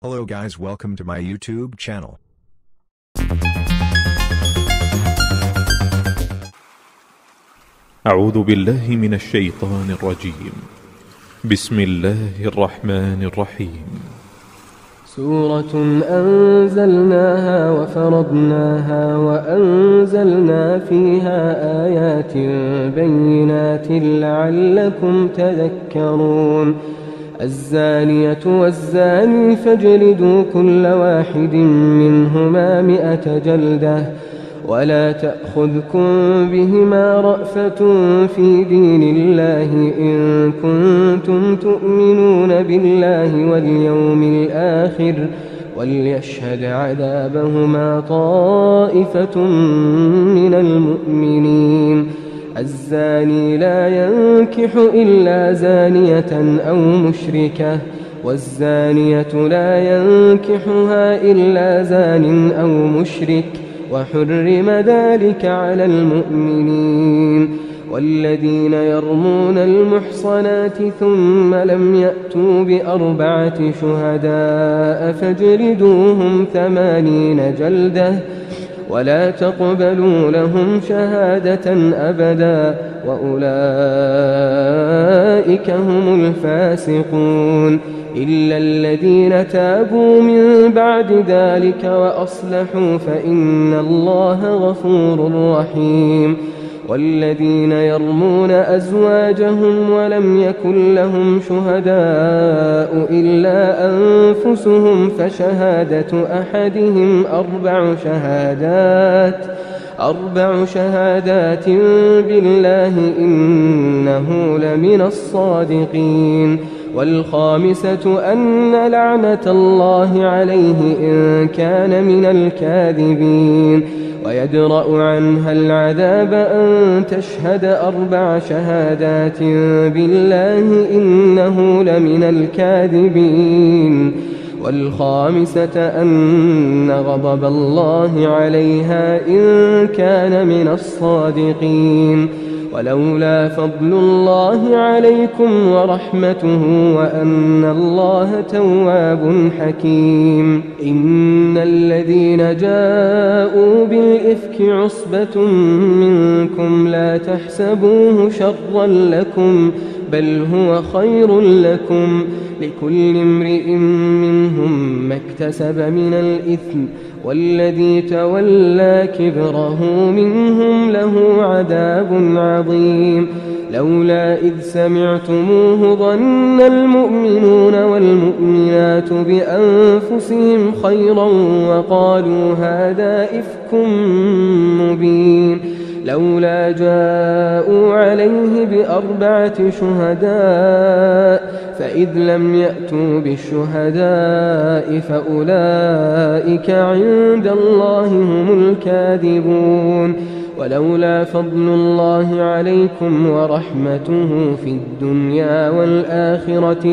Hello guys, welcome to my YouTube channel. أعوذ بالله من الشيطان الرجيم. بسم الله الرحمن الرحيم. سورة أنزلناها وفرضناها وأنزلنا فيها آيات بينات لعلكم تذكرون. الزانية والزاني فاجلدوا كل واحد منهما 100 جلدة ولا تأخذكم بهما رأفة في دين الله إن كنتم تؤمنون بالله واليوم الآخر وليشهد عذابهما طائفة من المؤمنين. الزاني لا ينكح إلا زانية أو مشركة والزانية لا ينكحها إلا زان أو مشرك وحرم ذلك على المؤمنين. والذين يرمون المحصنات ثم لم يأتوا ب4 شهداء فاجلدوهم 80 جلدة ولا تقبلوا لهم شهادة أبدا وأولئك هم الفاسقون إلا الذين تابوا من بعد ذلك وأصلحوا فإن الله غفور رحيم. والذين يرمون أزواجهم ولم يكن لهم شهداء إلا أنفسهم فشهادة أحدهم 4 شهادات بالله إنه لمن الصادقين. والخامسة أن لعنة الله عليه إن كان من الكاذبين. ويدرأ عنها العذاب أن تشهد 4 شهادات بالله إنه لمن الكاذبين. والخامسة أن غضب الله عليها إن كان من الصادقين. ولولا فضل الله عليكم ورحمته وأن الله تواب حكيم. إن الذين جاءوا بالإفك عصبة منكم لا تحسبوه شرا لكم بل هو خير لكم لكل امرئ منهم ما اكتسب من الإثم والذي تولى كبره منهم له عذاب عظيم. لولا إذ سمعتموه ظن المؤمنون والمؤمنات بأنفسهم خيرا وقالوا هذا إفك مبين. لولا جاءوا عليه ب4 شهداء فإذ لم يأتوا بالشهداء فأولئك عند الله هم الكاذبون. ولولا فضل الله عليكم ورحمته في الدنيا والآخرة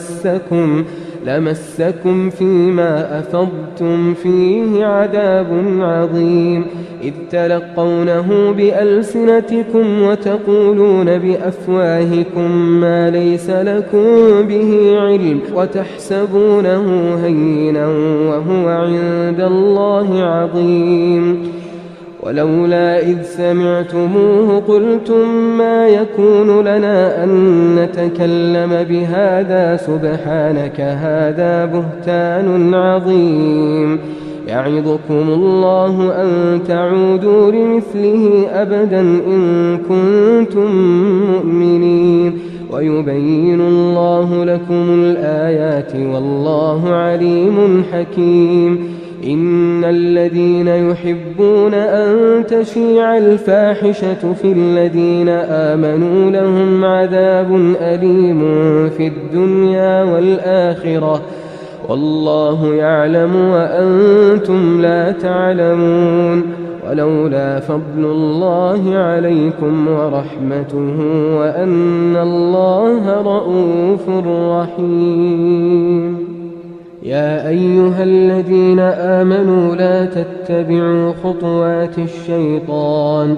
لمسكم فيما أفضتم فيه عذاب عظيم. إذ تلقونه بألسنتكم وتقولون بأفواهكم ما ليس لكم به علم وتحسبونه هينا وهو عند الله عظيم. ولولا إذ سمعتموه قلتم ما يكون لنا أن نتكلم بهذا سبحانك هذا بهتان عظيم. يعظكم الله أن تعودوا لمثله أبدا إن كنتم مؤمنين ويبين الله لكم الآيات والله عليم حكيم. إن الذين يحبون أن تشيع الفاحشة في الذين آمنوا لهم عذاب أليم في الدنيا والآخرة والله يعلم وأنتم لا تعلمون. ولولا فضل الله عليكم ورحمته وأن الله رءوف رحيم. يا أيها الذين آمنوا لا تتبعوا خطوات الشيطان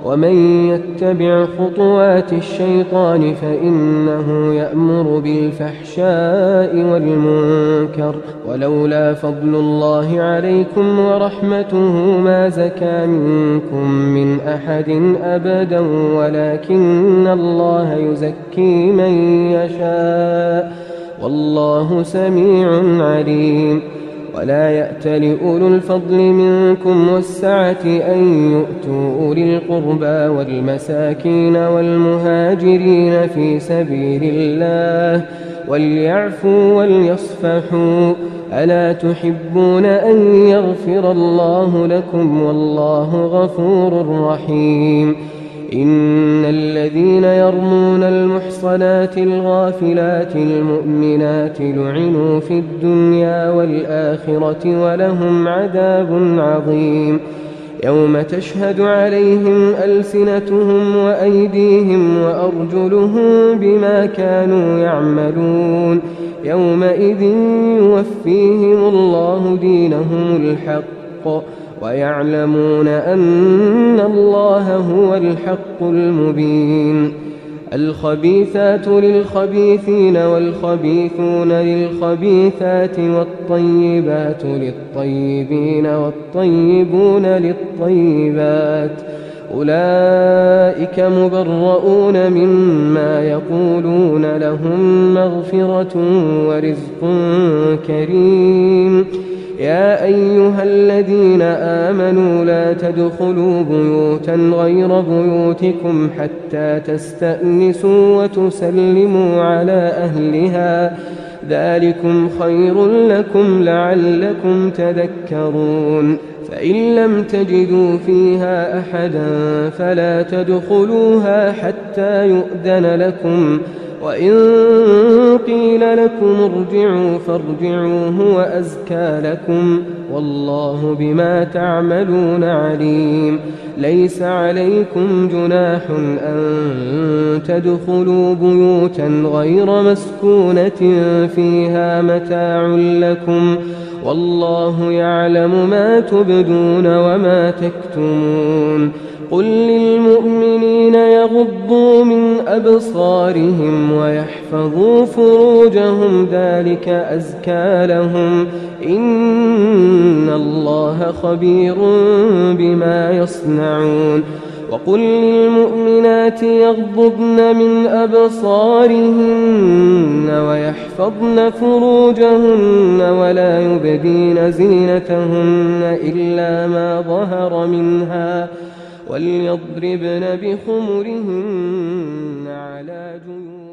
ومن يتبع خطوات الشيطان فإنه يأمر بالفحشاء والمنكر ولولا فضل الله عليكم ورحمته ما زكى منكم من أحد أبدا ولكن الله يزكي من يشاء والله سميع عليم. ولا يأت لأولو الفضل منكم والسعة أن يؤتوا أولي القربى والمساكين والمهاجرين في سبيل الله وليعفوا وليصفحوا ألا تحبون أن يغفر الله لكم والله غفور رحيم. إن الذين يرمون المحصنات الغافلات المؤمنات لعنوا في الدنيا والآخرة ولهم عذاب عظيم يوم تشهد عليهم ألسنتهم وأيديهم وأرجلهم بما كانوا يعملون يومئذ يوفيهم الله دينهم الحق ويعلمون أن الله هو الحق المبين. الخبيثات للخبيثين والخبيثون للخبيثات والطيبات للطيبين والطيبون للطيبات أولئك مبرؤون مما يقولون لهم مغفرة ورزق كريم. يا أيها الذين آمنوا لا تدخلوا بيوتا غير بيوتكم حتى تستأنسوا وتسلموا على أهلها ذلكم خير لكم لعلكم تذكرون. فإن لم تجدوا فيها أحدا فلا تدخلوها حتى يؤذن لكم وإن قيل لكم ارجعوا فارجعوا هو أزكى لكم والله بما تعملون عليم. ليس عليكم جناح أن تدخلوا بيوتا غير مسكونة فيها متاع لكم والله يعلم ما تبدون وما تكتمون. قل للمؤمنين يغضوا من أبصارهم ويحفظوا فروجهم ذلك أزكى لهم إن الله خبير بما يصنعون. وقل للمؤمنات يغضضن من أبصارهن ويحفظن فروجهن ولا يبدين زينتهن إلا ما ظهر منها وليضربن بخمرهن على جيوبهن